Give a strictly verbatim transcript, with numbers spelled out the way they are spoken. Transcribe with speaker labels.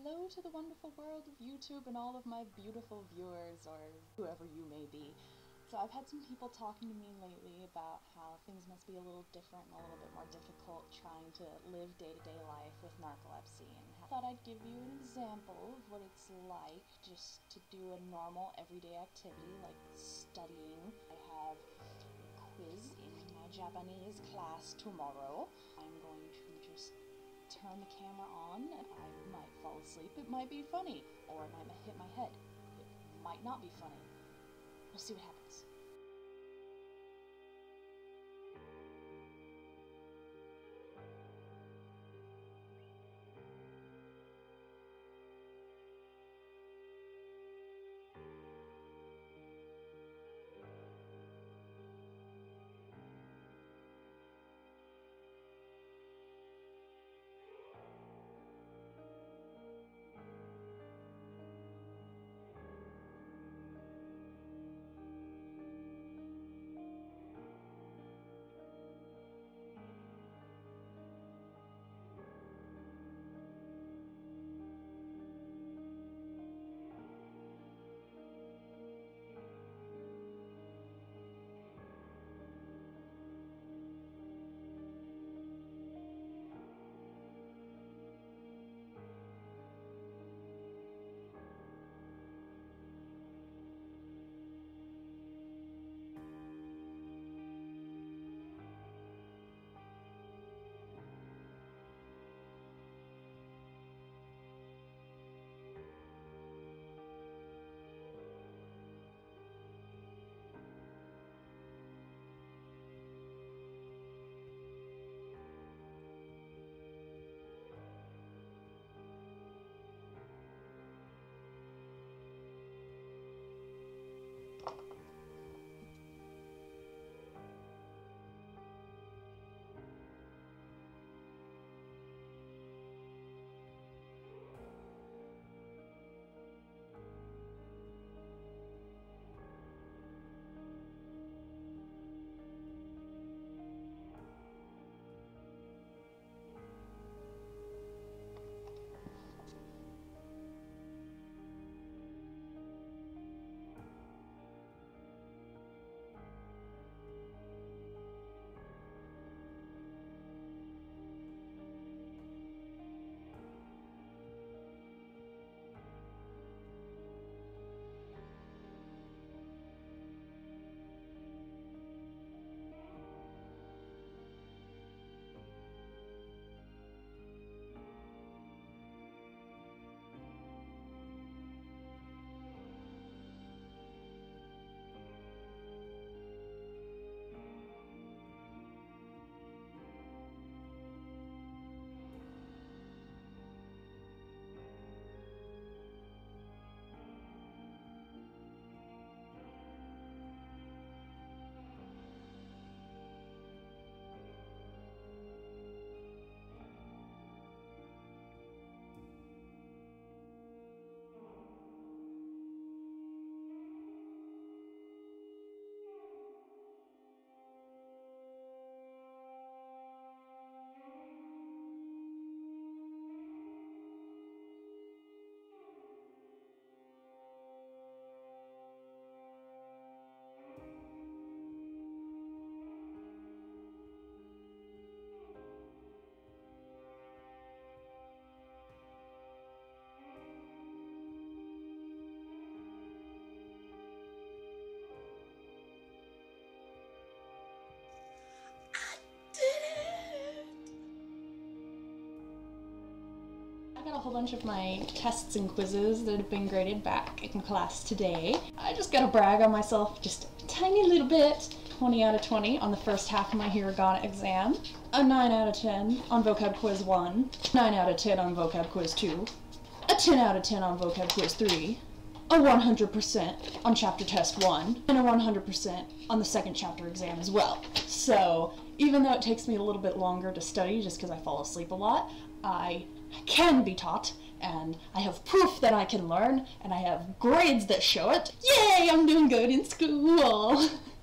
Speaker 1: hello to the wonderful world of YouTube and all of my beautiful viewers, or whoever you may be. So I've had some people talking to me lately about how things must be a little different and a little bit more difficult trying to live day-to-day life with narcolepsy, and I thought I'd give you an example of what it's like just to do a normal everyday activity like studying. I have a quiz in my Japanese class tomorrow. I'm going to just turn the camera on, and I might fall asleep. It might be funny, or I might hit my head. It might not be funny. We'll see what happens. I got a whole bunch of my tests and quizzes that have been graded back in class today. I just gotta brag on myself just a tiny little bit. twenty out of twenty on the first half of my hiragana exam. A nine out of ten on vocab quiz one. nine out of ten on vocab quiz two. A ten out of ten on vocab quiz three. A one hundred percent on chapter test one. And a one hundred percent on the second chapter exam as well. So even though it takes me a little bit longer to study just because I fall asleep a lot, I can be taught, and I have proof that I can learn, and I have grades that show it. Yay, I'm doing good in school!